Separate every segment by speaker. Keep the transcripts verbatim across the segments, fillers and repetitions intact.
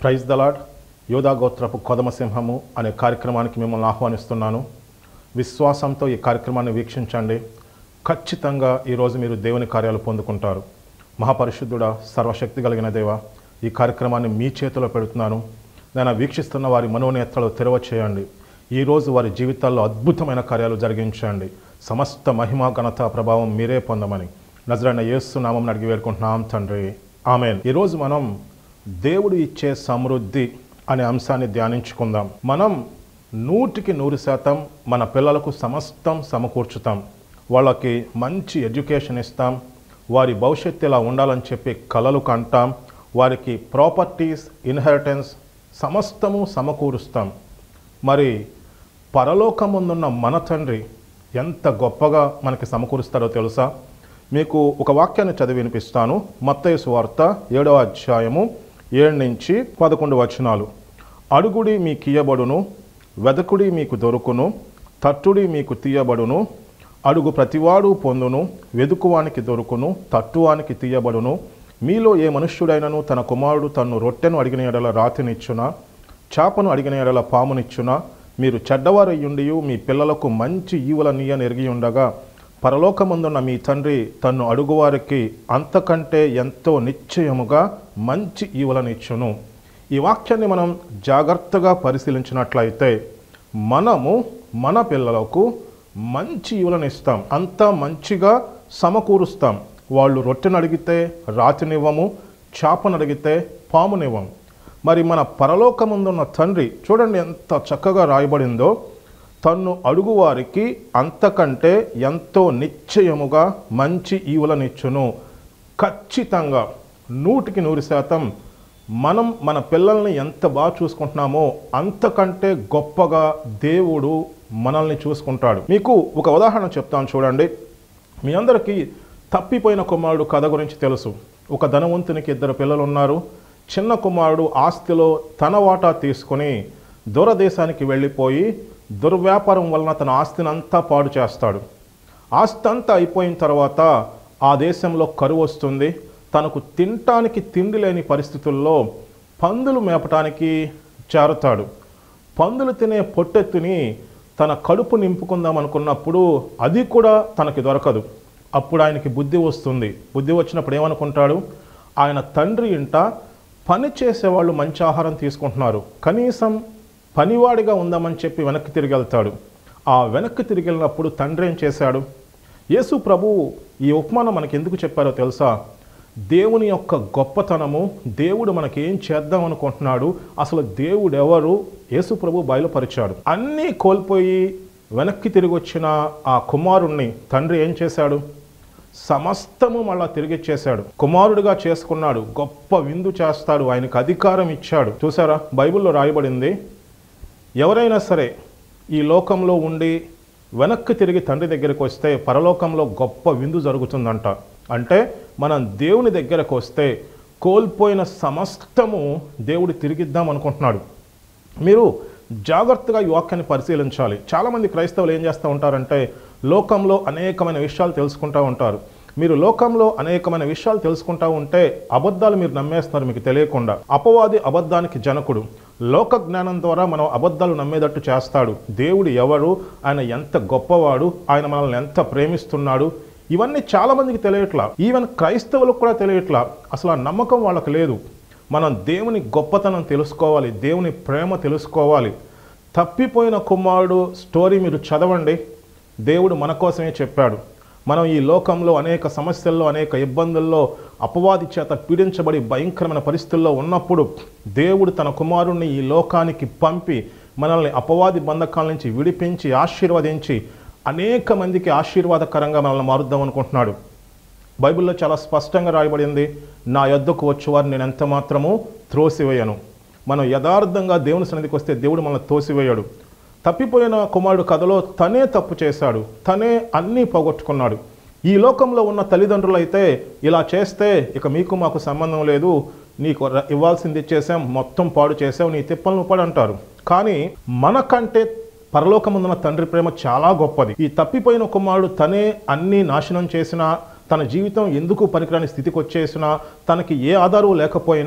Speaker 1: Praise the lord. యోధా గోత్రపు కొదమసింహము అనే కార్యక్రమానికి మిమ్మల్ని ఆహ్వానిస్తున్నాను. విశ్వాసంతో ఈ కార్యక్రమాన్ని వీక్షించండి. ఖచ్చితంగా ఈరోజు మీరు దేవుని కార్యాలు పొందుకుంటారు. మహాపరిశుద్ధుడా, సర్వశక్తి కలిగిన దేవ, ఈ కార్యక్రమాన్ని మీ చేతిలో పెడుతున్నాను. నేను వీక్షిస్తున్న వారి మనోనేత్రాలు తెరవ చేయండి. ఈరోజు వారి జీవితాల్లో అద్భుతమైన కార్యాలు జరిగించండి. సమస్త మహిమ ఘనత ప్రభావం మీరే పొందమని నజరైన యేసు నామమున అడిగి వేడుకుంటున్నాం తండ్రి, ఆమేన్. ఈరోజు మనం దేవుడు ఇచ్చే సమృద్ధి అనే అంశాన్ని ధ్యానించుకుందాం. మనం నూటికి నూరు శాతం మన పిల్లలకు సమస్తం సమకూర్చుతాం. వాళ్ళకి మంచి ఎడ్యుకేషన్ ఇస్తాం. వారి భవిష్యత్తు ఇలా ఉండాలని చెప్పి కలలు కంటాం. వారికి ప్రాపర్టీస్, ఇన్హెరిటెన్స్ సమస్తము సమకూరుస్తాం. మరి పరలోకముందున్న మన తండ్రి ఎంత గొప్పగా మనకి సమకూరుస్తారో తెలుసా? మీకు ఒక వాక్యాన్ని చదివి వినిపిస్తాను. మత్తయి సువార్త ఏడవ అధ్యాయము ఏడు నుంచి పదకొండు వచనాలు. అడుగుడి మీకు ఇయ్యబడును, వెదకుడి మీకు దొరుకును, తట్టుడి మీకు తీయబడును. అడుగు ప్రతివాడు పొందును, వెదుకువానికి దొరుకును, తట్టువానికి తీయబడును. మీలో ఏ మనుష్యుడైనను తన కుమారుడు తన్ను రొట్టెను అడిగిన ఎడల రాతినిచ్చునా, చాపను అడిగిన ఎడల పామునిచ్చునా? మీరు చెడ్డవారయ్యుండి మీ పిల్లలకు మంచి ఈవులనీయని ఎరిగి ఉండగా పరలోకమందున్న మీ తండ్రి తన్ను అడుగువారికి అంతకంటే ఎంతో నిశ్చయముగా మంచి ఈవులనిచ్చును. ఈ వాక్యాన్ని మనం జాగ్రత్తగా పరిశీలించినట్లయితే మనము మన పిల్లలకు మంచి ఈవులను ఇస్తాం. అంతా మంచిగా సమకూరుస్తాం. వాళ్ళు రొట్టెను అడిగితే రాతినివ్వము, చాపను అడిగితే పామునివ్వము. మరి మన పరలోకముందున్న తండ్రి చూడండి ఎంత చక్కగా రాయబడిందో. తన్ను అడుగువారికి అంతకంటే ఎంతో నిశ్చయముగా మంచి ఈవులనిచ్చును. ఖచ్చితంగా నూటికి నూరు శాతం మనం మన పిల్లల్ని ఎంత బాగా చూసుకుంటున్నామో అంతకంటే గొప్పగా దేవుడు మనల్ని చూసుకుంటాడు. మీకు ఒక ఉదాహరణ చెప్తాను చూడండి. మీ అందరికీ తప్పిపోయిన కుమారుడు కథ గురించి తెలుసు. ఒక ధనవంతునికి ఇద్దరు పిల్లలు ఉన్నారు. చిన్న కుమారుడు ఆస్తిలో తన వాటా తీసుకుని దూరదేశానికి వెళ్ళిపోయి దుర్వ్యాపారం వలన తన ఆస్తిని అంతా పాడు చేస్తాడు. ఆస్తి అంతా అయిపోయిన తర్వాత ఆ దేశంలో కరువు వస్తుంది. తనకు తినటానికి తిండి లేని పరిస్థితుల్లో పందులు మేపటానికి చేరతాడు. పందులు తినే పొట్టెత్తుని తన కడుపు నింపుకుందాం అనుకున్నప్పుడు అది కూడా తనకి దొరకదు. అప్పుడు ఆయనకి బుద్ధి వస్తుంది. బుద్ధి వచ్చినప్పుడు ఏమనుకుంటాడు? ఆయన తండ్రి ఇంట పని చేసేవాళ్ళు మంచి ఆహారం తీసుకుంటున్నారు, కనీసం పనివాడిగా ఉందామని చెప్పి వెనక్కి తిరిగి వెళ్తాడు. ఆ వెనక్కి తిరిగి వెళ్ళినప్పుడు తండ్రి ఏం చేశాడు? యేసు ప్రభువు ఈ ఉపమానం మనకి ఎందుకు చెప్పారో తెలుసా? దేవుని యొక్క గొప్పతనము, దేవుడు మనకి ఏం చేద్దాం అనుకుంటున్నాడు, అసలు దేవుడు ఎవరు యేసు ప్రభు బయలుపరిచాడు. అన్నీ కోల్పోయి వెనక్కి తిరిగి వచ్చిన ఆ కుమారుణ్ణి తండ్రి ఏం చేశాడు? సమస్తము మళ్ళా తిరిగిచ్చేశాడు. కుమారుడిగా చేసుకున్నాడు. గొప్ప విందు చేస్తాడు. ఆయనకు అధికారం ఇచ్చాడు. చూసారా, బైబిల్లో రాయబడింది, ఎవరైనా సరే ఈ లోకంలో ఉండి వెనక్కి తిరిగి తండ్రి దగ్గరికి వస్తే పరలోకంలో గొప్ప విందు జరుగుతుందంట. అంటే మనం దేవుని దగ్గరకు వస్తే కోల్పోయిన సమస్తము దేవుడు తిరిగిద్దాం అనుకుంటున్నాడు. మీరు జాగ్రత్తగా ఈ వాక్యాన్ని పరిశీలించాలి. చాలామంది క్రైస్తవులు ఏం చేస్తూ ఉంటారంటే లోకంలో అనేకమైన విషయాలు తెలుసుకుంటూ ఉంటారు. మీరు లోకంలో అనేకమైన విషయాలు తెలుసుకుంటూ ఉంటే అబద్ధాలు మీరు నమ్మేస్తున్నారు మీకు తెలియకుండా. అపవాది అబద్ధానికి జనకుడు. లోక జ్ఞానం ద్వారా మనం అబద్ధాలు నమ్మేటట్టు చేస్తాడు. దేవుడు ఎవరు, ఆయన ఎంత గొప్పవాడు, ఆయన మనల్ని ఎంత ప్రేమిస్తున్నాడు, ఇవన్నీ చాలామందికి తెలియట్లా. ఈవెన్ క్రైస్తవులకు కూడా తెలియట్లా. అసలు ఆ నమ్మకం వాళ్ళకి లేదు. మనం దేవుని గొప్పతనం తెలుసుకోవాలి, దేవుని ప్రేమ తెలుసుకోవాలి. తప్పిపోయిన కుమారుడు స్టోరీ మీరు చదవండి. దేవుడు మన కోసమే చెప్పాడు. మనం ఈ లోకంలో అనేక సమస్యల్లో, అనేక ఇబ్బందుల్లో, అపవాది చేత పీడించబడి భయంకరమైన పరిస్థితుల్లో ఉన్నప్పుడు దేవుడు తన కుమారుణ్ణి ఈ లోకానికి పంపి మనల్ని అపవాది బంధకాల నుంచి విడిపించి ఆశీర్వదించి అనేక మందికి ఆశీర్వాదకరంగా మనల్ని మారుద్దాం అనుకుంటున్నాడు. బైబిల్లో చాలా స్పష్టంగా రాయబడింది, నా యొద్దకు వచ్చేవారు నేను ఎంత మాత్రము త్రోసివేయను. మనం యథార్థంగా దేవుని సన్నిధికి వస్తే దేవుడు మనల్ని తోసివేయడు. తప్పిపోయిన కుమారుడు కథలో తనే తప్పు చేశాడు, తనే అన్నీ పోగొట్టుకున్నాడు. ఈ లోకంలో ఉన్న తల్లిదండ్రులు అయితే ఇలా చేస్తే ఇక మీకు మాకు సంబంధం లేదు, నీకు ఇవ్వాల్సింది ఇచ్చేసాం, మొత్తం పాడు చేసావు, నీ తిప్పలను పడు అంటారు. కానీ మనకంటే పరలోకముందున్న తండ్రి ప్రేమ చాలా గొప్పది. ఈ తప్పిపోయిన కుమారుడు తనే అన్నీ నాశనం చేసిన, తన జీవితం ఎందుకు పనికిరాని స్థితికి వచ్చేసినా, తనకి ఏ ఆధారం లేకపోయినా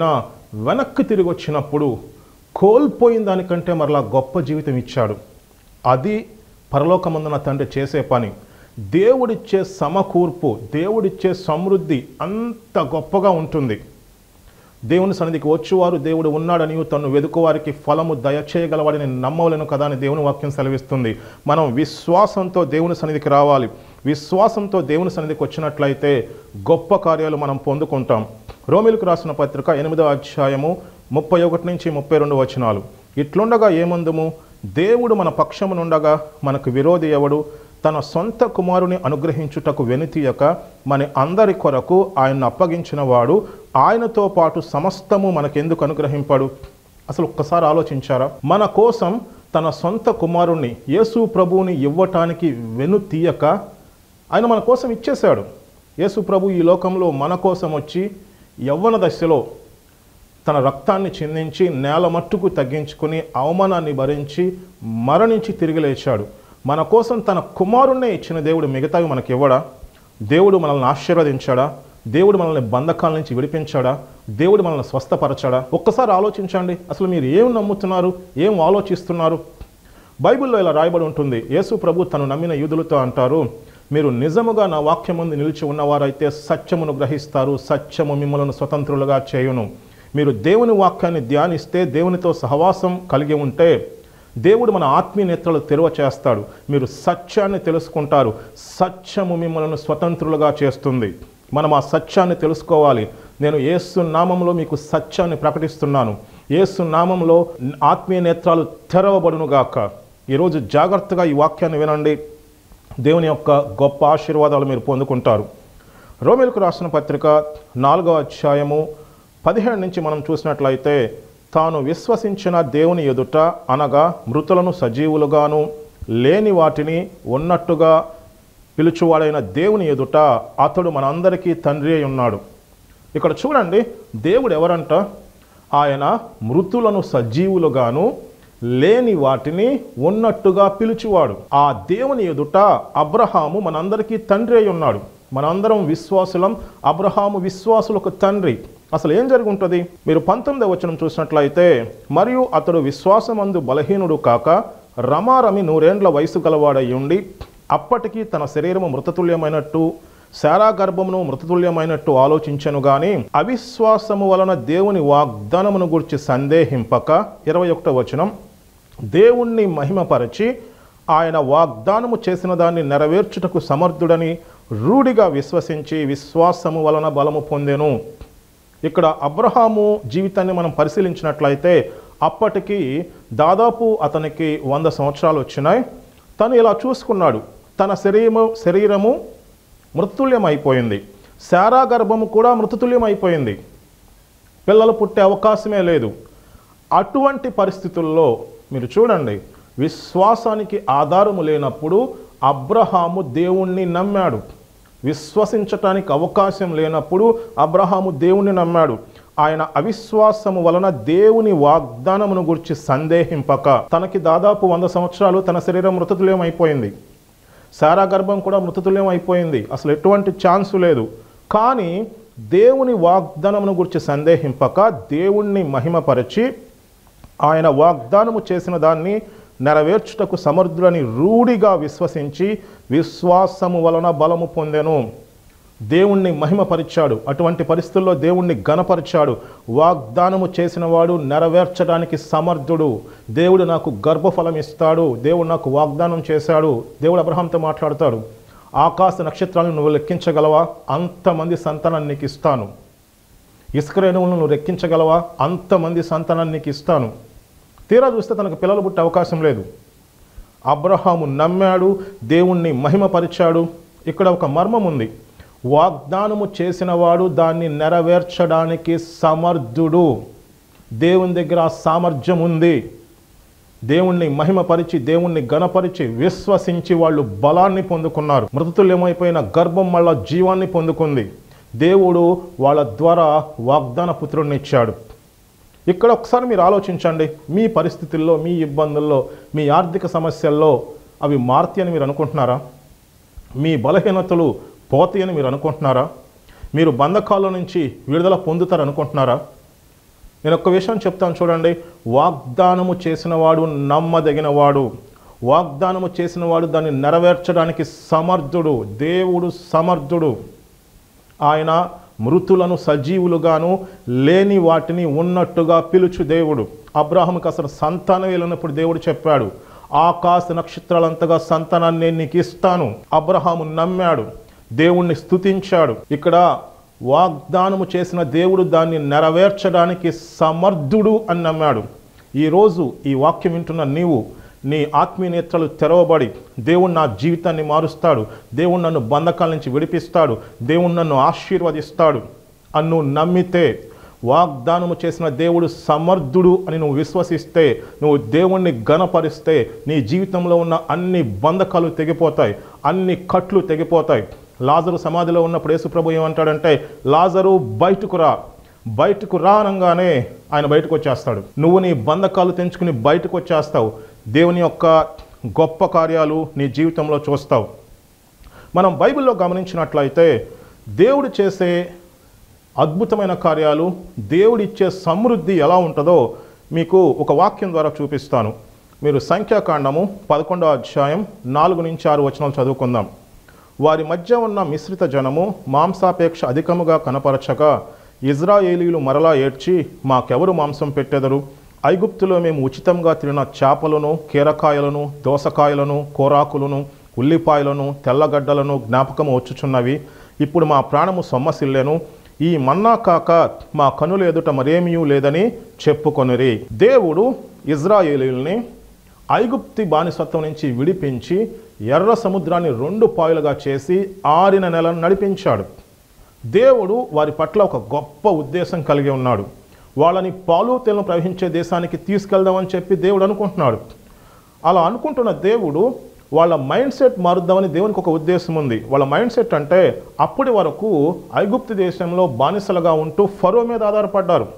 Speaker 1: వెనక్కి తిరిగి వచ్చినప్పుడు కోల్పోయిన దానికంటే మరలా గొప్ప జీవితం ఇచ్చాడు. అది పరలోకమందున తండ్రి చేసే పని. దేవుడిచ్చే సమకూర్పు, దేవుడిచ్చే సమృద్ధి అంత గొప్పగా ఉంటుంది. దేవుని సన్నిధికి వచ్చేవారు దేవుడు ఉన్నాడని తను వెదుకువారికి ఫలము దయచేయగలవాడని నమ్మవలను కదా అని దేవుని వాక్యం సెలవిస్తుంది. మనం విశ్వాసంతో దేవుని సన్నిధికి రావాలి. విశ్వాసంతో దేవుని సన్నిధికి వచ్చినట్లయితే గొప్ప కార్యాలు మనం పొందుకుంటాం. రోమీయులకు రాసిన పత్రిక ఎనిమిదవ అధ్యాయము ముప్పై ఒకటి నుంచి ముప్పై రెండు వచనాలు. ఇట్లుండగా ఏమందుము, దేవుడు మన పక్షమునుండగా మనకు విరోధి ఎవడు? తన సొంత కుమారుని అనుగ్రహించుటకు వెనుతీయక మన అందరి కొరకు ఆయన్ని అప్పగించిన వాడు ఆయనతో పాటు సమస్తము మనకెందుకు అనుగ్రహింపడు? అసలు ఒక్కసారి ఆలోచించారా? మన కోసం తన సొంత కుమారుణ్ణి యేసు ప్రభువుని ఇవ్వటానికి వెనుతీయక ఆయన మన కోసం ఇచ్చేశాడు. యేసు ప్రభు ఈ లోకంలో మన కోసం వచ్చి యవ్వన దశలో తన రక్తాన్ని చిందించి నేల మట్టుకు తగ్గించుకుని అవమానాన్ని భరించి మరణించి తిరిగి లేచాడు. మన కోసం తన కుమారుణ్ణే ఇచ్చిన దేవుడు మిగతావి మనకి ఇవ్వడా? దేవుడు మనల్ని ఆశీర్వదించాడా? దేవుడు మనల్ని బంధకాల నుంచి విడిపించాడా? దేవుడు మనల్ని స్వస్థపరచాడా? ఒక్కసారి ఆలోచించండి. అసలు మీరు ఏం నమ్ముతున్నారు, ఏం ఆలోచిస్తున్నారు? బైబిల్లో ఇలా రాయబడి ఉంటుంది. యేసు ప్రభు తను నమ్మిన యూదులతో అంటారు, మీరు నిజముగా నా వాక్యం ముందు నిలిచి ఉన్నవారైతే సత్యమును గ్రహిస్తారు, సత్యము మిమ్మల్ని స్వతంత్రులుగా చేయును. మీరు దేవుని వాక్యాన్ని ధ్యానిస్తే, దేవునితో సహవాసం కలిగి ఉంటే దేవుడు మన ఆత్మీయ నేత్రాలు తెరవ చేస్తాడు. మీరు సత్యాన్ని తెలుసుకుంటారు. సత్యము మిమ్మల్ని స్వతంత్రులుగా చేస్తుంది. మనం ఆ సత్యాన్ని తెలుసుకోవాలి. నేను యేసు నామంలో మీకు సత్యాన్ని ప్రకటిస్తున్నాను. యేసు నామంలో ఆత్మీయ నేత్రాలు తెరవబడునుగాక. ఈరోజు జాగ్రత్తగా ఈ వాక్యాన్ని వినండి. దేవుని యొక్క గొప్ప ఆశీర్వాదాలు మీరు పొందుకుంటారు. రోమీయులకు రాసిన పత్రిక నాలుగో అధ్యాయము పదిహేడు నుంచి మనం చూసినట్లయితే, తాను విశ్వసించిన దేవుని ఎదుట అనగా మృతులను సజీవులుగాను లేని వాటిని ఉన్నట్టుగా పిలుచువాడైన దేవుని ఎదుట అతడు మనందరికీ తండ్రి అయి ఉన్నాడు. ఇక్కడ చూడండి, దేవుడు ఎవరంట? ఆయన మృతులను సజీవులుగాను లేని వాటిని ఉన్నట్టుగా పిలుచువాడు. ఆ దేవుని ఎదుట అబ్రహాము మనందరికీ తండ్రి అయి ఉన్నాడు. మనందరం విశ్వాసులం. అబ్రహాము విశ్వాసులకు తండ్రి. అసలు ఏం జరుగుంటుంది? మీరు పంతొమ్మిదవ వచనం చూసినట్లయితే, మరియు అతడు విశ్వాసమందు బలహీనుడు కాక రమారమి నూరేండ్ల వయసు గలవాడై ఉండి అప్పటికి తన శరీరము మృతతుల్యమైనట్టు శారా గర్భమును మృతతుల్యమైనట్టు ఆలోచించను గాని అవిశ్వాసము వలన దేవుని వాగ్దానమును గురించి సందేహింపక, ఇరవై ఒకటో వచనం, దేవుణ్ణి మహిమపరచి ఆయన వాగ్దానము చేసిన దాన్ని నెరవేర్చుటకు సమర్థుడని రూఢిగా విశ్వసించి విశ్వాసము వలన బలము పొందెను. ఇక్కడ అబ్రహాము జీవితాన్ని మనం పరిశీలించినట్లయితే అప్పటికి దాదాపు అతనికి వంద సంవత్సరాలు వచ్చినాయి. తను ఇలా చూసుకున్నాడు, తన శరీరము శరీరము మృతతుల్యం అయిపోయింది, శారా గర్భము కూడా మృతతుల్యం అయిపోయింది, పిల్లలు పుట్టే అవకాశమే లేదు. అటువంటి పరిస్థితుల్లో మీరు చూడండి, విశ్వాసానికి ఆధారము లేనప్పుడు అబ్రహాము దేవుణ్ణి నమ్మాడు. విశ్వసించటానికి అవకాశం లేనప్పుడు అబ్రహాము దేవుణ్ణి నమ్మాడు. ఆయన అవిశ్వాసము వలన దేవుని వాగ్దానమును గురించి సందేహింపక, తనకి దాదాపు వంద సంవత్సరాలు తన శరీరం మృతతుల్యం అయిపోయింది, శారా గర్భం కూడా మృతతుల్యం అయిపోయింది, అసలు ఎటువంటి ఛాన్సు లేదు. కానీ దేవుని వాగ్దానమును గురించి సందేహింపక దేవుణ్ణి మహిమపరచి ఆయన వాగ్దానము చేసిన దాన్ని నెరవేర్చుటకు సమర్థులని రూఢిగా విశ్వసించి విశ్వాసము వలన బలము పొందెను. దేవుణ్ణి మహిమపరిచాడు. అటువంటి పరిస్థితుల్లో దేవుణ్ణి ఘనపరిచాడు. వాగ్దానము చేసిన వాడు నెరవేర్చడానికి సమర్థుడు. దేవుడు నాకు గర్భఫలం ఇస్తాడు, దేవుడు నాకు వాగ్దానం చేశాడు. దేవుడు అబ్రహాంతో మాట్లాడతాడు, ఆకాశ నక్షత్రాలను నువ్వు లెక్కించగలవా? అంతమంది సంతానాన్ని నీకు ఇస్తాను. ఇసుక రేణువులను నువ్వు లెక్కించగలవా? అంతమంది సంతానాన్ని నీకు ఇస్తాను. తీరా చూస్తే తనకు పిల్లలు పుట్టే అవకాశం లేదు. అబ్రహాము నమ్మాడు, దేవుణ్ణి మహిమపరిచాడు. ఇక్కడ ఒక మర్మం ఉంది. వాగ్దానము చేసిన వాడు దాన్ని నెరవేర్చడానికి సమర్థుడు. దేవుని దగ్గర ఆ సామర్థ్యం ఉంది. దేవుణ్ణి మహిమపరిచి దేవుణ్ణి ఘనపరిచి విశ్వసించి వాళ్ళు బలాన్ని పొందుకున్నారు. మృతతుల్యమైపోయిన గర్భం మళ్ళా జీవాన్ని పొందుకుంది. దేవుడు వాళ్ళ ద్వారా వాగ్దాన పుత్రుడిని ఇచ్చాడు. ఇక్కడ ఒకసారి మీరు ఆలోచించండి, మీ పరిస్థితుల్లో, మీ ఇబ్బందుల్లో, మీ ఆర్థిక సమస్యల్లో అవి మారుతాయి అని మీరు అనుకుంటున్నారా? మీ బలహీనతలు పోతాయని మీరు అనుకుంటున్నారా? మీరు బంధకాల నుంచి విడుదల పొందుతారు అనుకుంటున్నారా? నేను ఒక్క విషయం చెప్తాను చూడండి, వాగ్దానము చేసిన వాడు నమ్మదగిన వాడు, వాగ్దానము చేసిన వాడు దాన్ని నెరవేర్చడానికి సమర్థుడు. దేవుడు సమర్థుడు. ఆయన మృతులను సజీవులుగాను లేని వాటిని ఉన్నట్టుగా పిలుచు దేవుడు. అబ్రాహాముకి అసలు సంతానం వెళ్ళినప్పుడు దేవుడు చెప్పాడు, ఆకాశ నక్షత్రాలంతగా సంతానాన్ని నేను నీకు ఇస్తాను. అబ్రహాము నమ్మాడు, దేవుణ్ణి స్తుతించాడు. ఇక్కడ వాగ్దానము చేసిన దేవుడు దాన్ని నెరవేర్చడానికి సమర్థుడు అని నమ్మాడు. ఈరోజు ఈ వాక్యం వింటున్న నీవు నీ ఆత్మీయ నేత్రాలు తెరవబడి, దేవుడు నా జీవితాన్ని మారుస్తాడు, దేవుడు నన్ను బంధకాల నుంచి విడిపిస్తాడు, దేవుడు నన్ను ఆశీర్వదిస్తాడు అని నువ్వు నమ్మితే, వాగ్దానము చేసిన దేవుడు సమర్థుడు అని నువ్వు విశ్వసిస్తే, నువ్వు దేవుణ్ణి ఘనపరిస్తే నీ జీవితంలో ఉన్న అన్ని బంధకాలు తెగిపోతాయి, అన్ని కట్లు తెగిపోతాయి. లాజరు సమాధిలో ఉన్నప్పుడు యేసుప్రభు ఏమంటాడంటే, లాజరు బయటకు రా, బయటకు రానంగానే ఆయన బయటకు వచ్చేస్తాడు. నువ్వు నీ బంధకాలు తెంచుకుని బయటకు వచ్చేస్తావు. దేవుని యొక్క గొప్ప కార్యాలు నీ జీవితంలో చూస్తావు. మనం బైబిల్లో గమనించినట్లయితే దేవుడు చేసే అద్భుతమైన కార్యాలు, దేవుడిచ్చే సమృద్ధి ఎలా ఉంటుందో మీకు ఒక వాక్యం ద్వారా చూపిస్తాను. మీరు సంఖ్యాకాండము పదకొండో అధ్యాయం నాలుగు నుంచి ఆరు వచనాలు చదువుకుందాం. వారి మధ్య ఉన్న మిశ్రిత జనము మాంసాపేక్ష అధికముగా కనపరచగా ఇజ్రాయేలీలు మరలా ఏడ్చి, మాకెవరు మాంసం పెట్టెదరు? ఐగుప్తులో మేము ఉచితంగా తినిన చేపలను, కీరకాయలను, దోసకాయలను, కోరాకులను, ఉల్లిపాయలను, తెల్లగడ్డలను జ్ఞాపకము వచ్చుచున్నవి. ఇప్పుడు మా ప్రాణము సొమ్మసిల్లెను. ఈ మన్నా కాక మా కనుల ఎదుట మరేమీ లేదని చెప్పుకొనిరి. దేవుడు ఇజ్రాయేలీల్ని ఐగుప్తి బానిసత్వం నుంచి విడిపించి ఎర్ర సముద్రాన్ని రెండు పాయలుగా చేసి ఆరిన నెలను నడిపించాడు. దేవుడు వారి పట్ల ఒక గొప్ప ఉద్దేశం కలిగి ఉన్నాడు. వాళ్ళని పాలు తేనెలు ప్రవహించే దేశానికి తీసుకెళ్దామని చెప్పి దేవుడు అనుకుంటున్నాడు. అలా అనుకుంటున్న దేవుడు వాళ్ళ మైండ్ సెట్ మారుద్దామని దేవునికి ఒక ఉద్దేశం ఉంది. వాళ్ళ మైండ్ సెట్ అంటే, అప్పటి వరకు ఐగుప్తు దేశంలో బానిసలుగా ఉంటూ ఫరో మీద ఆధారపడ్డారు.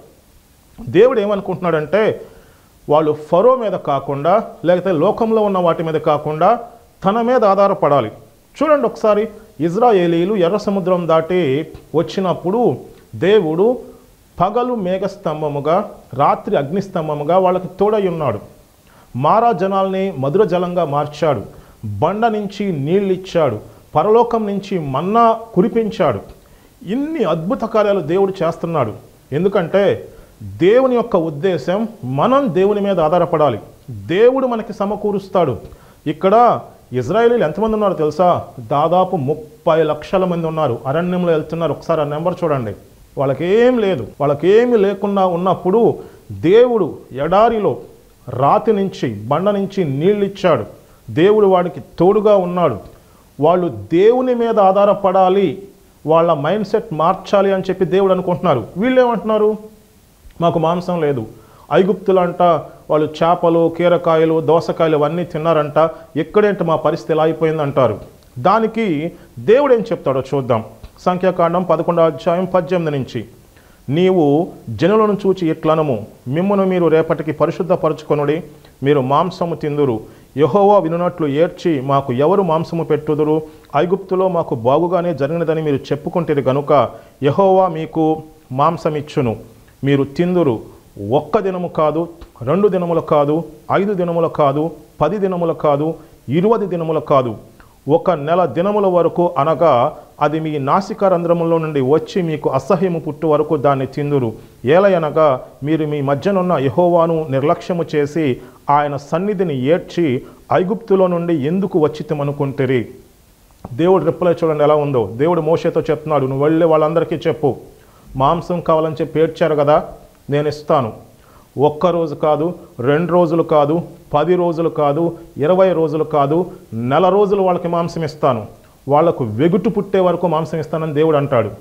Speaker 1: దేవుడు ఏమనుకుంటున్నాడంటే, వాళ్ళు ఫరో మీద కాకుండా, లేకపోతే లోకంలో ఉన్న వాటి మీద కాకుండా తన మీద ఆధారపడాలి. చూడండి ఒకసారి, ఇజ్రాయేలీలు ఎర్ర సముద్రం దాటి వచ్చినప్పుడు దేవుడు పగలు మేఘస్తంభముగా, రాత్రి అగ్నిస్తంభముగా వాళ్ళకి తోడై ఉన్నాడు. మారా జనాల్ని మధుర జలంగా మార్చాడు, బండ నుంచి నీళ్ళు ఇచ్చాడు, పరలోకం నుంచి మన్నా కురిపించాడు. ఇన్ని అద్భుత కార్యాలు దేవుడు చేస్తున్నాడు. ఎందుకంటే దేవుని యొక్క ఉద్దేశం మనం దేవుని మీద ఆధారపడాలి. దేవుడు మనకి సమకూరుస్తాడు. ఇక్కడ ఇజ్రాయేలీలు ఎంతమంది ఉన్నారు తెలుసా? దాదాపు ముప్పై లక్షల మంది ఉన్నారు. అరణ్యంలో వెళ్తున్నారు. ఒకసారి ఆ నెంబర్ చూడండి. వాళ్ళకేం లేదు. వాళ్ళకేమి లేకుండా ఉన్నప్పుడు దేవుడు ఎడారిలో రాతి నుంచి, బండ నుంచి నీళ్ళు ఇచ్చాడు. దేవుడు వాడికి తోడుగా ఉన్నాడు. వాళ్ళు దేవుని మీద ఆధారపడాలి, వాళ్ళ మైండ్ సెట్ మార్చాలి అని చెప్పి దేవుడు అనుకుంటున్నారు. వీళ్ళు ఏమంటున్నారు? మాకు మాంసం లేదు. ఐగుప్తులంట వాళ్ళు చేపలు, కీరకాయలు, దోసకాయలు అవన్నీ తిన్నారంట. ఎక్కడేంటి మా పరిస్థితి ఎలా అయిపోయిందంటారు. దానికి దేవుడు ఏం చెప్తాడో చూద్దాం. సంఖ్యాకాండం పదకొండో అధ్యాయం పద్దెనిమిది నుంచి, నీవు జనులను చూచి ఇట్లనము, మిమ్మును మీరు రేపటికి పరిశుద్ధపరచుకొనుడి, మీరు మాంసము తిందురు. యెహోవా వినునట్లు ఏడ్చి, మాకు ఎవరు మాంసము పెట్టుదురు? ఐగుప్తులో మాకు బాగుగానే జరిగినదని మీరు చెప్పుకుంటేది గనుక యెహోవా మీకు మాంసమిచ్చును, మీరు తిందురు. ఒక్క దినము కాదు, రెండు దినములు కాదు, ఐదు దినములు కాదు, పది దినములు కాదు, ఇరవై దినములు కాదు, ఒక నెల దినముల వరకు, అనగా అది మీ నాసికా రంధ్రములో నుండి వచ్చి మీకు అసహ్యము పుట్టు వరకు దాన్ని తిందురు. ఏలయనగా మీరు మీ మధ్యనున్న యెహోవాను నిర్లక్ష్యము చేసి ఆయన సన్నిధిని ఏడ్చి ఐగుప్తులో నుండి ఎందుకు వచ్చితమనుకుంటురి. దేవుడు రిప్లై చూడండి ఎలా ఉందో. దేవుడు మోషేతో చెప్తున్నాడు, నువ్వు వెళ్ళి వాళ్ళందరికీ చెప్పు, మాంసం కావాలని చెప్పి ఏడ్చారు కదా, నేను ఇస్తాను. ఒక్కరోజు కాదు, రెండు రోజులు కాదు, పది రోజులు కాదు, ఇరవై రోజులు కాదు, నెల రోజులు వాళ్ళకి మాంసం ఇస్తాను. వాళ్లకు వెగుటు పుట్టే వరకు మాంసం ఇస్తానని దేవుడు అంటాడు.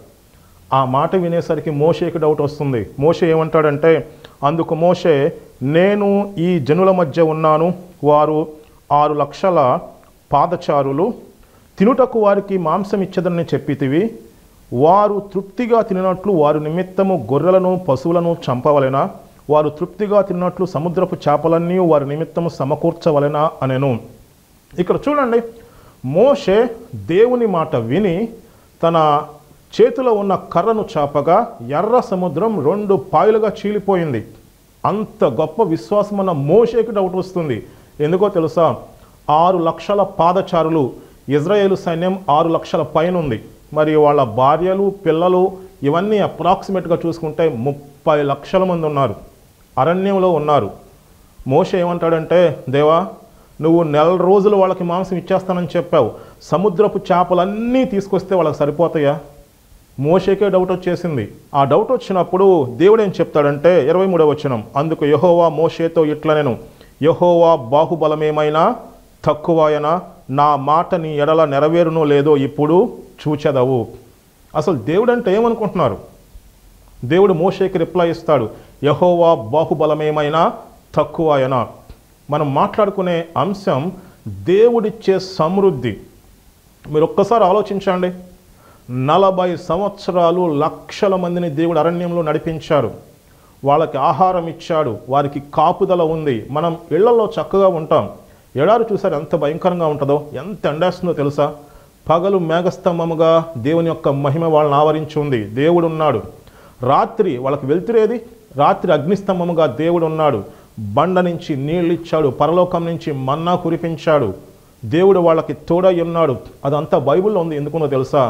Speaker 1: ఆ మాట వినేసరికి మోషేకి డౌట్ వస్తుంది. మోషే ఏమంటాడంటే, అందుకు మోషే, నేను ఈ జనుల మధ్య ఉన్నాను, వారు ఆరు లక్షల పాదచారులు, తినుటకు వారికి మాంసం ఇచ్చదని చెప్పితివి. వారు తృప్తిగా తినట్లు వారి నిమిత్తము గొర్రెలను పశువులను చంపవలెనా? వారు తృప్తిగా తిన్నట్లు సముద్రపు చేపలన్నీ వారి నిమిత్తము సమకూర్చవలెనా అనెను. ఇక్కడ చూడండి, మోషే దేవుని మాట విని తన చేతిలో ఉన్న కర్రను చాపగా ఎర్ర సముద్రం రెండు పాయలుగా చీలిపోయింది. అంత గొప్ప విశ్వాసం అన్న మోషేకి డౌట్ వస్తుంది. ఎందుకో తెలుసా? ఆరు లక్షల పాదచారులు, ఇజ్రాయేలు సైన్యం ఆరు లక్షల పైన ఉంది. మరి వాళ్ళ భార్యలు, పిల్లలు ఇవన్నీ అప్రాక్సిమేట్గా చూసుకుంటే ముప్పై లక్షల మంది ఉన్నారు, అరణ్యంలో ఉన్నారు. మోషే ఏమంటాడంటే, దేవా నువ్వు నెల రోజులు వాళ్ళకి మాంసం ఇచ్చేస్తానని చెప్పావు, సముద్రపు చేపలన్నీ తీసుకొస్తే వాళ్ళకి సరిపోతాయా? మోషేకే డౌట్ వచ్చేసింది. ఆ డౌట్ వచ్చినప్పుడు దేవుడు ఏం చెప్తాడంటే ఇరవై మూడవ వచనం, అందుకు యెహోవా మోషేతో ఇట్లనెను, యెహోవా బాహుబలమేమైనా తక్కువాయనా, నా మాట నీ ఎడల నెరవేరునో లేదో ఇప్పుడు చూచెదవు. అసలు దేవుడు అంటే ఏమనుకుంటున్నారు? దేవుడు మోషేకి రిప్లై ఇస్తాడు, యెహోవా బాహుబలమేమైనా తక్కువాయనా. మనం మాట్లాడుకునే అంశం దేవుడిచ్చే సమృద్ధి. మీరు ఒక్కసారి ఆలోచించండి. నలభై సంవత్సరాలు లక్షల మందిని దేవుడు అరణ్యంలో నడిపించారు, వాళ్ళకి ఆహారం ఇచ్చాడు, వారికి కాపుదల ఉంది. మనం ఇళ్లలో చక్కగా ఉంటాం. ఎడారి చూసారు ఎంత భయంకరంగా ఉంటుందో, ఎంత ఎండేస్తుందో తెలుసా? పగలు మేఘస్తంభముగా దేవుని యొక్క మహిమ వాళ్ళని ఆవరించి ఉంది, దేవుడు ఉన్నాడు. రాత్రి వాళ్ళకి వెళ్తురేది, రాత్రి అగ్నిస్తంభముగా దేవుడు ఉన్నాడు. బండ నుంచి నీళ్ళు ఇచ్చాడు, పరలోకం నుంచి మన్నా కురిపించాడు, దేవుడు వాళ్ళకి తోడై ఉన్నాడు. అదంతా బైబిల్లో ఉంది. ఎందుకునో తెలుసా?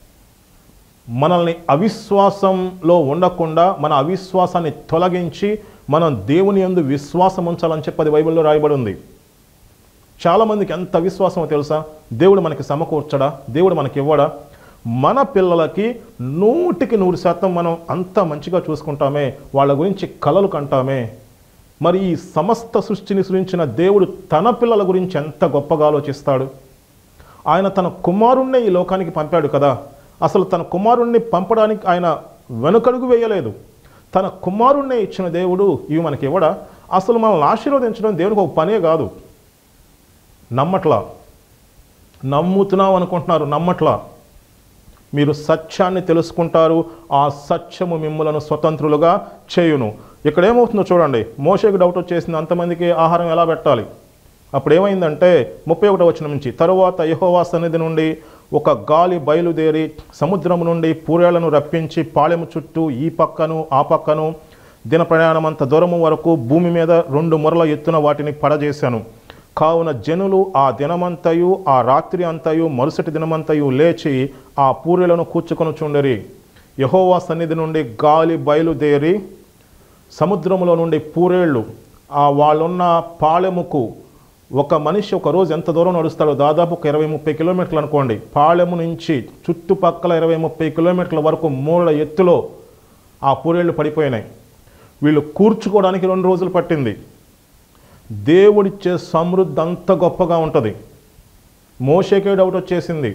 Speaker 1: మనల్ని అవిశ్వాసంలో ఉండకుండా మన అవిశ్వాసాన్ని తొలగించి మనం దేవుని యందు విశ్వాసం ఉంచాలని చెప్పి బైబిల్లో రాయబడి ఉంది. చాలామందికి ఎంత అవిశ్వాసమో తెలుసా? దేవుడు మనకి సమకూర్చడా, దేవుడు మనకి ఇవ్వడా? మన పిల్లలకి నూటికి నూరు శాతం మనం అంత మంచిగా చూసుకుంటామే, వాళ్ళ గురించి కలలు కంటామే. మరి ఈ సమస్త సృష్టిని సృష్టించిన దేవుడు తన పిల్లల గురించి ఎంత గొప్పగా ఆలోచిస్తాడు. ఆయన తన కుమారుణ్ణి ఈ లోకానికి పంపాడు కదా. అసలు తన కుమారుణ్ణి పంపడానికి ఆయన వెనుకడుగు వేయలేదు. తన కుమారుణ్ణి ఇచ్చిన దేవుడు ఇవి మనకి ఇవ్వడా? అసలు మనల్ని ఆశీర్వదించడం దేవునికి ఒక పనే కాదు. నమ్మట్లా, నమ్ముతున్నాం అనుకుంటున్నారు, నమ్మట్లా. మీరు సత్యాన్ని తెలుసుకుంటారు, ఆ సత్యము మిమ్మలను స్వతంత్రులుగా చేయును. ఇక్కడ ఏమవుతుందో చూడండి. మోషేకి డౌట్ వచ్చేసింది, అంతమందికి ఆహారం ఎలా పెట్టాలి? అప్పుడు ఏమైందంటే ముప్పై ఒకటో వచనం నుంచి, తరువాత యెహోవా సన్నిధి నుండి ఒక గాలి బయలుదేరి సముద్రం నుండి పూరేళ్లను రప్పించి పాళెము చుట్టూ ఈ పక్కను ఆ పక్కను దిన ప్రయాణం అంత దూరము వరకు భూమి మీద రెండు మొరల ఎత్తున వాటిని పడజేశాను. కావున జనులు ఆ దినమంతయు ఆ రాత్రి అంతయు మరుసటి దినమంతయు లేచి ఆ పూరేళ్లను కూర్చుకొని చుండరి. యెహోవా సన్నిధి నుండి గాలి బయలుదేరి సముద్రంలో నుండి పూరేళ్ళు ఆ వాళ్ళున్న పాళెముకు, ఒక మనిషి ఒక రోజు ఎంత దూరం నడుస్తాడో, దాదాపు ఒక ఇరవై ముప్పై కిలోమీటర్లు అనుకోండి. పాళెము నుంచి చుట్టుపక్కల ఇరవై ముప్పై కిలోమీటర్ల వరకు మూల ఎత్తులో ఆ పూరేళ్ళు పడిపోయినాయి. వీళ్ళు కూర్చుకోవడానికి రెండు రోజులు పట్టింది. దేవుడిచ్చే సమృద్ధి అంత గొప్పగా ఉంటుంది. మోషేకే డౌట్ వచ్చేసింది.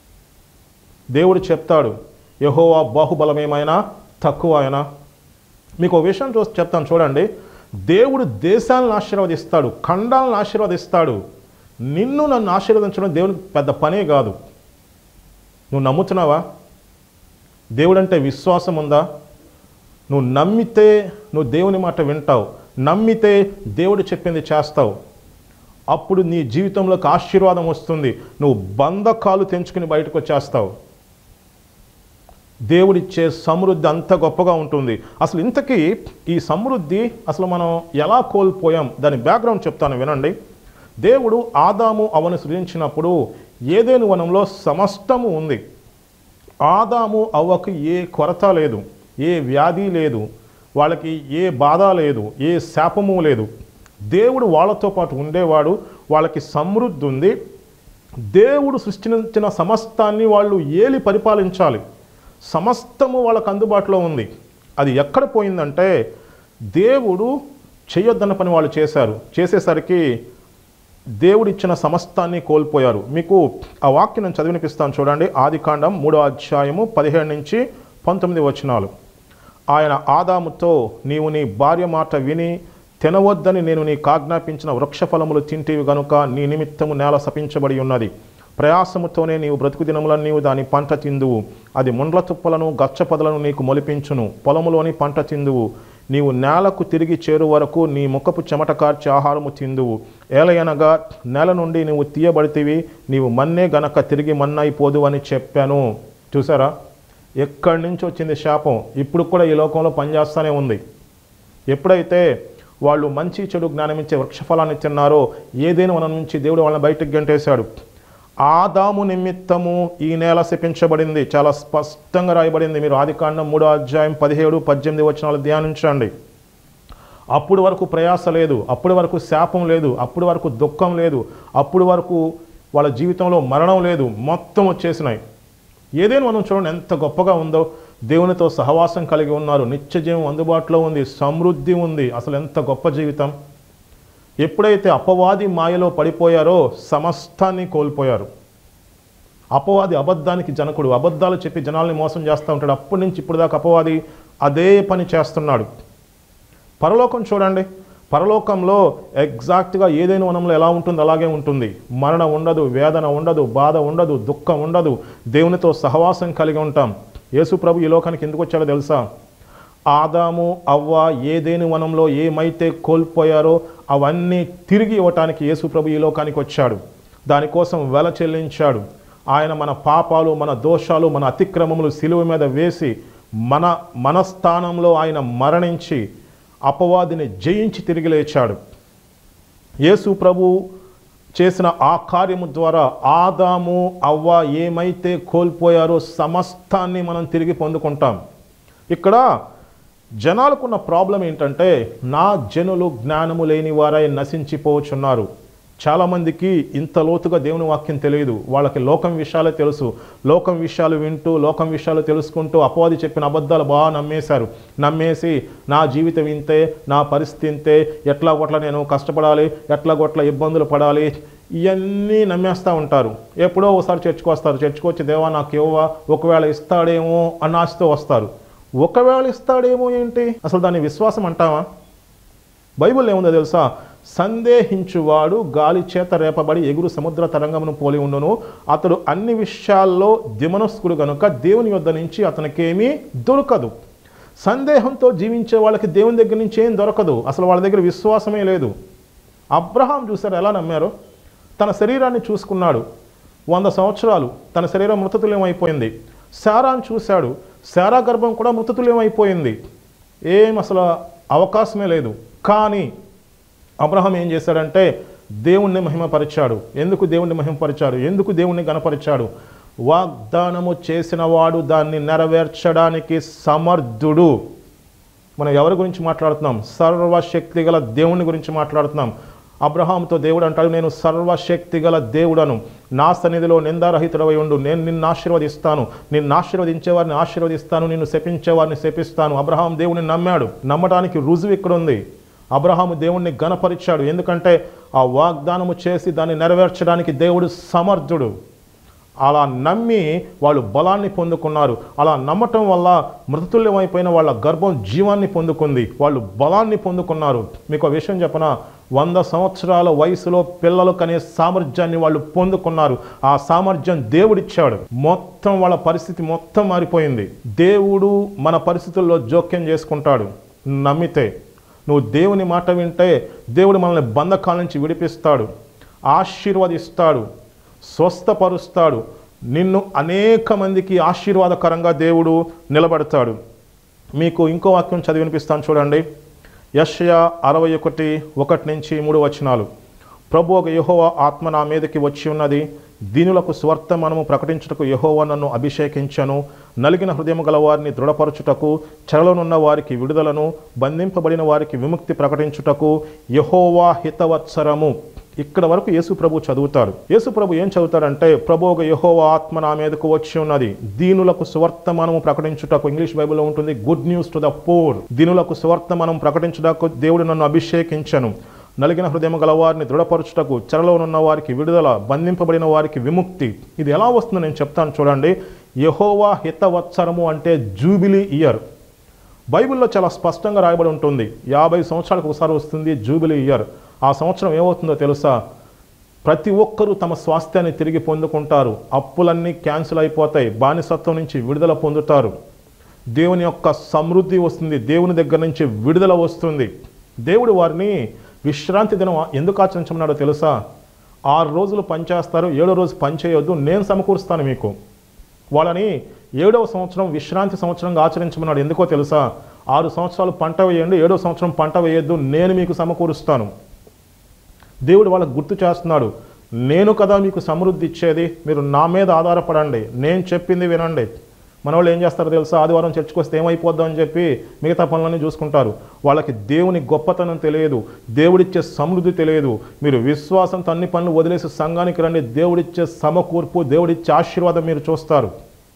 Speaker 1: దేవుడు చెప్తాడు, యెహోవా బాహుబలమేమైనా తక్కువ అయినా. మీకు ఒక విషయం చూసి చెప్తాను చూడండి. దేవుడు దేశాలను ఆశీర్వదిస్తాడు, ఖండాలను ఆశీర్వదిస్తాడు. నిన్ను నన్ను ఆశీర్వదించడం దేవునికి పెద్ద పనే కాదు. నువ్వు నమ్ముతున్నావా? దేవుడంటే విశ్వాసం ఉందా? నువ్వు నమ్మితే నువ్వు దేవుని మాట వింటావు, నమ్మితే దేవుడు చెప్పింది చేస్తావు. అప్పుడు నీ జీవితంలోకి ఆశీర్వాదం వస్తుంది. నువ్వు బంధకాలు తెంచుకుని బయటకు వచ్చేస్తావు. దేవుడిచ్చే సమృద్ధి అంత గొప్పగా ఉంటుంది. అసలు ఇంతకీ ఈ సమృద్ధి అసలు మనం ఎలా కోల్పోయాం, దాని బ్యాక్గ్రౌండ్ చెప్తాను వినండి. దేవుడు ఆదాము అవ్వను సృజించినప్పుడు ఏదెను వనంలో సమస్తము ఉంది. ఆదాము అవ్వకు ఏ కొరత లేదు, ఏ వ్యాధి లేదు, వాళ్ళకి ఏ బాధ లేదు, ఏ శాపము లేదు. దేవుడు వాళ్ళతో పాటు ఉండేవాడు, వాళ్ళకి సమృద్ధి ఉంది. దేవుడు సృష్టించిన సమస్తాన్ని వాళ్ళు ఏలి పరిపాలించాలి. సమస్తము వాళ్ళకు అందుబాటులో ఉంది. అది ఎక్కడ పోయిందంటే దేవుడు చేయొద్దన్న పని వాళ్ళు చేశారు. చేసేసరికి దేవుడిచ్చిన సమస్తాన్ని కోల్పోయారు. మీకు ఆ వాక్యం నేను చదివినిపిస్తాను చూడండి. ఆదికాండం మూడో అధ్యాయము పదిహేడు నుంచి పంతొమ్మిది వచనాలు. ఆయన ఆదాముతో, నీవు నీ భార్య మాట విని తినవద్దని నేను నీకు ఆజ్ఞాపించిన వృక్షఫలములు తింటివి గనుక నీ నిమిత్తము నేల శపించబడి ఉన్నది. ప్రయాసముతోనే నీవు బ్రతుకు దినములను నీవు దాని పంట తిందువు. అది ముండ్ల తుప్పలను గచ్చపొదలను నీకు మొలిపించును. పొలములోని పంట తిందువు. నీవు నేలకు తిరిగి చేరు వరకు నీ ముఖపు చెమట కార్చి ఆహారము తిందువు. ఏలయనగా నేల నుండి నీవు తీయబడితివి, నీవు మన్నే గనక తిరిగి మన్నైపోదు అని చెప్పాను. చూసారా? ఎక్కడి నుంచి వచ్చింది శాపం? ఇప్పుడు కూడా ఈ లోకంలో పనిచేస్తూనే ఉంది. ఎప్పుడైతే వాళ్ళు మంచి చెడు జ్ఞానం ఇచ్చే వృక్షఫలాన్ని తిన్నారో ఏదైనా వనం నుంచి దేవుడు వాళ్ళని బయటకు గంటేశాడు. ఆదాము నిమిత్తము ఈ నేల శపించబడింది. చాలా స్పష్టంగా రాయబడింది. మీరు ఆదికాండం మూడో అధ్యాయం పదిహేడు పద్దెనిమిది వచనాలు ధ్యానించండి. అప్పుడు వరకు ప్రయాస లేదు, అప్పటి వరకు శాపం లేదు, అప్పటి వరకు దుఃఖం లేదు, అప్పుడు వరకు వాళ్ళ జీవితంలో మరణం లేదు, మొత్తం వచ్చేసినాయి. ఏదైనా మనం చూడండి ఎంత గొప్పగా ఉందో. దేవునితో సహవాసం కలిగి ఉన్నారు, నిత్య జీవం అందుబాటులో ఉంది, సమృద్ధి ఉంది. అసలు ఎంత గొప్ప జీవితం. ఎప్పుడైతే అపవాది మాయలో పడిపోయారో సమస్తాన్ని కోల్పోయారు. అపవాది అబద్ధానికి జనకుడు, అబద్ధాలు చెప్పి జనాల్ని మోసం చేస్తూ ఉంటాడు. అప్పటి నుంచి ఇప్పుడు దాకా అపవాది అదే పని చేస్తున్నాడు. పరలోకం చూడండి, పరలోకంలో ఎగ్జాక్ట్గా ఏదైనా వనంలో ఎలా ఉంటుందో అలాగే ఉంటుంది. మరణం ఉండదు, వేదన ఉండదు, బాధ ఉండదు, దుఃఖం ఉండదు. దేవునితో సహవాసం కలిగి ఉంటాం. యేసు ప్రభు ఈ లోకానికి ఎందుకు వచ్చాడో తెలుసా? ఆదాము అవ్వ ఏదేని వనంలో ఏమైతే కోల్పోయారో అవన్నీ తిరిగి ఇవ్వటానికి యేసు ప్రభు ఈ లోకానికి వచ్చాడు. దానికోసం వెల చెల్లించాడు. ఆయన మన పాపాలు, మన దోషాలు, మన అతిక్రమములు సిలువ మీద వేసి మన మన స్థానంలో ఆయన మరణించి అపవాదిని జయించి తిరిగి లేచాడు. యేసు ప్రభు చేసిన ఆ కార్యము ద్వారా ఆదాము అవ్వ ఏమైతే కోల్పోయారో సమస్తాన్ని మనం తిరిగి పొందుకుంటాం. ఇక్కడ జనాలకున్న ప్రాబ్లం ఏంటంటే నా జనులు జ్ఞానము లేని వారై నశించిపోవచ్చున్నారు. చాలామందికి ఇంత లోతుగా దేవుని వాక్యం తెలియదు. వాళ్ళకి లోకం విషయాలే తెలుసు. లోకం విషయాలు వింటూ లోకం విషయాలు తెలుసుకుంటూ అపవాది చెప్పిన అబద్ధాలు బాగా నమ్మేశారు. నమ్మేసి నా జీవితం ఇంతే, నా పరిస్థితి ఇంతే, ఎట్లా గొట్ల నేను కష్టపడాలి, ఎట్లా గొట్ల ఇబ్బందులు పడాలి, ఇవన్నీ నమ్మేస్తూ ఉంటారు. ఎప్పుడో ఒకసారి చర్చకు వస్తారు. చర్చకు వచ్చి దేవా నాకు ఇవ్వవా, ఒకవేళ ఇస్తాడేమో అన్న ఆశతో వస్తారు. ఒకవేళ ఇస్తాడేమో ఏంటి? అసలు దాన్ని విశ్వాసం అంటావా? బైబిల్ ఏముందో తెలుసా? సందేహించువాడు గాలి చేత రేపబడి ఎగురు సముద్ర తరంగమును పోలి ఉండును. అతడు అన్ని విషయాల్లో దిమనస్కుడు గనుక దేవుని యొద్ద నుంచి అతనికేమీ దొరకదు. సందేహంతో జీవించే వాళ్ళకి దేవుని దగ్గర నుంచి ఏం దొరకదు. అసలు వాళ్ళ దగ్గర విశ్వాసమే లేదు. అబ్రహాం చూశారు ఎలా నమ్మారో. తన శరీరాన్ని చూసుకున్నాడు. వంద సంవత్సరాలు తన శరీరం మృతతుల్యం అయిపోయింది. శారాను చూశాడు. శారా గర్భం కూడా మృతతుల్యం అయిపోయింది. ఏం అసలు అవకాశమే లేదు. కానీ అబ్రహాం ఏం చేశాడంటే దేవుణ్ణి మహిమపరిచాడు. ఎందుకు దేవుణ్ణి మహిమపరిచాడు? ఎందుకు దేవుణ్ణి గణపరిచాడు? వాగ్దానము చేసిన వాడు దాన్ని నెరవేర్చడానికి సమర్థుడు. మనం ఎవరి గురించి మాట్లాడుతున్నాం? సర్వశక్తి గల దేవుని గురించి మాట్లాడుతున్నాం. అబ్రహాంతో దేవుడు అంటాడు, నేను సర్వశక్తి గల దేవుడను, నా సన్నిధిలో నిందారహితుడవై ఉండు, నేను నిన్ను ఆశీర్వదిస్తాను, నిన్ను ఆశీర్వదించేవారిని ఆశీర్వదిస్తాను, నిన్ను శపించేవారిని శపిస్తాను. అబ్రహాం దేవుని నమ్మాడు. నమ్మడానికి రుజువు ఇక్కడ ఉంది. అబ్రహాము దేవుణ్ణి గణపరిచాడు. ఎందుకంటే ఆ వాగ్దానము చేసి దాన్ని నెరవేర్చడానికి దేవుడు సమర్థుడు. అలా నమ్మి వాళ్ళు బలాన్ని పొందుకున్నారు. అలా నమ్మటం వల్ల మృతతుల్యమైపోయిన వాళ్ళ గర్భం జీవాన్ని పొందుకుంది. వాళ్ళు బలాన్ని పొందుకున్నారు. మీకు ఆ విషయం చెప్పనా? వంద సంవత్సరాల వయసులో పిల్లలు కనే సామర్థ్యాన్ని వాళ్ళు పొందుకున్నారు. ఆ సామర్థ్యం దేవుడిచ్చాడు. మొత్తం వాళ్ళ పరిస్థితి మొత్తం మారిపోయింది. దేవుడు మన పరిస్థితుల్లో జోక్యం చేసుకుంటాడు. నమ్మితే నువ్వు దేవుని మాట వింటే దేవుడు మనల్ని బంధకాల నుంచి విడిపిస్తాడు, ఆశీర్వదిస్తాడు, స్వస్థపరుస్తాడు. నిన్ను అనేక మందికి ఆశీర్వాదకరంగా దేవుడు నిలబడతాడు. మీకు ఇంకో వాక్యం చదివి వినిపిస్తాను చూడండి. యెషయా అరవై ఒకటి ఒకటి నుంచి మూడు వచనాలు. ప్రభు ఒక యెహోవా ఆత్మ నా మీదకి వచ్చి ఉన్నది, దీనులకు స్వర్తమానము ప్రకటించుటకు యెహోవా నన్ను అభిషేకించను, నలిగిన హృదయము గల వారిని దృఢపరచుటకు, చెరలోనున్న వారికి విడుదలను, బంధింపబడిన వారికి విముక్తి ప్రకటించుటకు యెహోవా హితవత్సరము. ఇక్కడ వరకు యేసు ప్రభు చదువుతాడు. యేసు ప్రభు ఏం చదువుతాడంటే, ప్రభు ఒక యెహోవా ఆత్మ నా మీదకు వచ్చి ఉన్నది, దీనులకు సువర్తమానము ప్రకటించుటకు, ఇంగ్లీష్ బైబిల్లో ఉంటుంది good news to the poor. దీనులకు సువర్తమానం ప్రకటించుటకు దేవుడు నన్ను అభిషేకించను, నలిగిన హృదయం గల వారిని దృఢపరచుటకు, చెరలో ఉన్న వారికి విడుదల, బంధింపబడిన వారికి విముక్తి. ఇది ఎలా వస్తుందో నేను చెప్తాను చూడండి. యెహోవా హితవత్సరము అంటే జూబిలీ ఇయర్. బైబిల్లో చాలా స్పష్టంగా రాయబడి ఉంటుంది. యాభై సంవత్సరాలకు ఒకసారి వస్తుంది జూబిలీ ఇయర్. ఆ సంవత్సరం ఏమవుతుందో తెలుసా? ప్రతి ఒక్కరూ తమ స్వాస్థ్యాన్ని తిరిగి పొందుకుంటారు. అప్పులన్నీ క్యాన్సిల్ అయిపోతాయి. బానిసత్వం నుంచి విడుదల పొందుతారు. దేవుని యొక్క సమృద్ధి వస్తుంది. దేవుని దగ్గర నుంచి విడుదల వస్తుంది. దేవుడు వారిని విశ్రాంతి దినం ఎందుకు ఆచరించమన్నాడో తెలుసా? ఆరు రోజులు పనిచేస్తారు, ఏడో రోజు పని చేయొద్దు, నేను సమకూరుస్తాను మీకు. వాళ్ళని ఏడవ సంవత్సరం విశ్రాంతి సంవత్సరంగా ఆచరించమన్నాడు. ఎందుకో తెలుసా? ఆరు సంవత్సరాలు పంట వేయండి, ఏడవ సంవత్సరం పంట వేయొద్దు, నేను మీకు సమకూరుస్తాను. దేవుడు వాళ్ళకు గుర్తు చేస్తున్నాడు, నేను కదా మీకు సమృద్ధి ఇచ్చేది, మీరు నా మీద ఆధారపడండి, నేను చెప్పింది వినండి. మన వాళ్ళు ఏం చేస్తారో తెలుసా? ఆదివారం చర్చకు వస్తే ఏమైపోద్దాం అని చెప్పి మిగతా పనులన్నీ చూసుకుంటారు. వాళ్ళకి దేవుని గొప్పతనం తెలియదు, దేవుడిచ్చే సమృద్ధి తెలియదు. మీరు విశ్వాసంతో అన్ని పనులు వదిలేసి సంఘానికి రండి, దేవుడిచ్చే సమకూర్పు, దేవుడిచ్చే ఆశీర్వాదం మీరు చూస్తారు.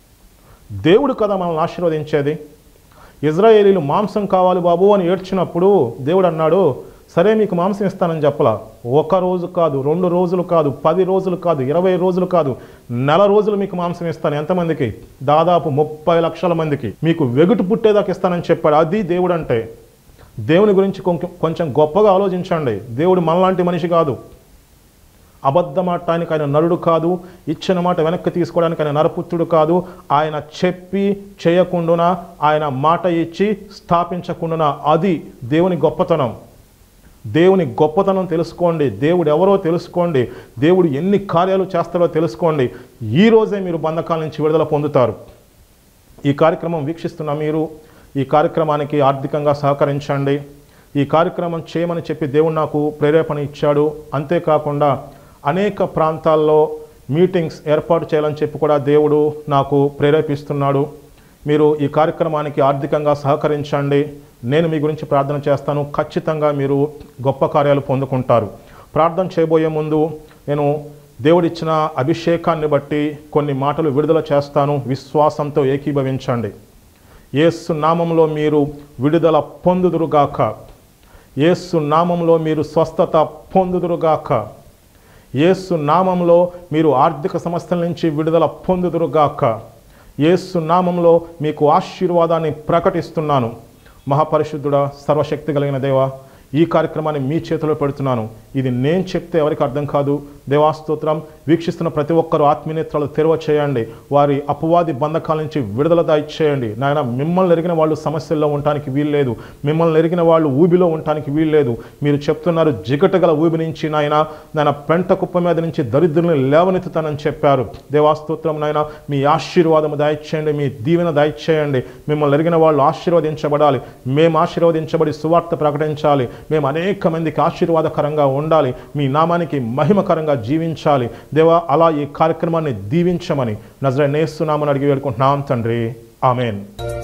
Speaker 1: దేవుడు కదా మనల్ని ఆశీర్వదించేది. ఇజ్రాయేలీలు మాంసం కావాలి బాబు అని ఏడ్చినప్పుడు దేవుడు అన్నాడు, సరే మీకు మాంసం ఇస్తానని చెప్పలా. ఒక రోజు కాదు, రెండు రోజులు కాదు, పది రోజులు కాదు, ఇరవై రోజులు కాదు, నెల రోజులు మీకు మాంసం ఇస్తాను. ఎంతమందికి? దాదాపు ముప్పై లక్షల మందికి మీకు వెగుటు పుట్టేదాకా ఇస్తానని చెప్పాడు. అది దేవుడు అంటే. దేవుని గురించి కొంచెం కొంచెం గొప్పగా ఆలోచించండి. దేవుడు మనలాంటి మనిషి కాదు. అబద్ధమాడటానికి ఆయన నరుడు కాదు, ఇచ్చిన మాట వెనక్కి తీసుకోవడానికి ఆయన నరపుత్రుడు కాదు. ఆయన చెప్పి చేయకుండా, ఆయన మాట ఇచ్చి స్థాపించకుండా, అది దేవుని గొప్పతనం. దేవుని గొప్పతనం తెలుసుకోండి, దేవుడు ఎవరో తెలుసుకోండి, దేవుడు ఎన్ని కార్యాలు చేస్తాడో తెలుసుకోండి. ఈరోజే మీరు బంధకాల నుంచి విడుదల పొందుతారు. ఈ కార్యక్రమం వీక్షిస్తున్న మీరు ఈ కార్యక్రమానికి ఆర్థికంగా సహకరించండి. ఈ కార్యక్రమం చేయమని చెప్పి దేవుడు నాకు ప్రేరేపణ ఇచ్చాడు. అంతేకాకుండా అనేక ప్రాంతాల్లో మీటింగ్స్ ఏర్పాటు చేయాలని చెప్పి కూడా దేవుడు నాకు ప్రేరేపిస్తున్నాడు. మీరు ఈ కార్యక్రమానికి ఆర్థికంగా సహకరించండి. నేను మీ గురించి ప్రార్థన చేస్తాను. ఖచ్చితంగా మీరు గొప్ప కార్యాలు పొందుకుంటారు. ప్రార్థన చేయబోయే ముందు నేను దేవుడిచ్చిన అభిషేకాన్ని బట్టి కొన్ని మాటలు విడుదల చేస్తాను. విశ్వాసంతో ఏకీభవించండి. యేసు నామంలో మీరు విడుదల పొందుదురుగాక. యేసు నామంలో మీరు స్వస్థత పొందుదురుగాక. యేసు నామంలో మీరు ఆర్థిక సమస్యల నుంచి విడుదల పొందుదురుగాక. యేసు నామంలో మీకు ఆశీర్వాదాన్ని ప్రకటిస్తున్నాను. మహాపరిశుద్ధుడా, సర్వశక్తి కలిగిన దేవా, ఈ కార్యక్రమాన్ని మీ చేతిలో పెడుతున్నాను. ఇది నేను చెప్తే ఎవరికి అర్థం కాదు. దేవాస్తోత్రం. వీక్షిస్తున్న ప్రతి ఒక్కరూ ఆత్మీయనేత్రాలు తెరవ చేయండి. వారి అపవాది బంధకాల నుంచి విడుదల దయచేయండి. నాయన, మిమ్మల్ని ఎరిగిన వాళ్ళు సమస్యల్లో ఉండటానికి వీల్లేదు, మిమ్మల్ని ఎరిగిన వాళ్ళు ఊబిలో ఉండటానికి వీల్లేదు. మీరు చెప్తున్నారు జిగటగల ఊబి నుంచి నాయన నాయన పెంట కుప్ప మీద నుంచి దరిద్రులను లేవనెత్తుతానని చెప్పారు. దేవాస్తోత్రం. నాయన, మీ ఆశీర్వాదము దయచేయండి, మీ దీవెన దయచేయండి. మిమ్మల్ని ఎరిగిన వాళ్ళు ఆశీర్వదించబడాలి, మేము ఆశీర్వదించబడి సువార్త ప్రకటించాలి, మేము అనేక మందికి ఆశీర్వాదకరంగా ఉండాలి, మీ నామానికి మహిమకరంగా జీవించాలి. దేవా, అలా ఈ కార్యక్రమాన్ని దీవించమని నజరేయుడైన యేసు నామమున అడిగి వేడుకుంటున్నాం తండ్రి. ఆమేన్.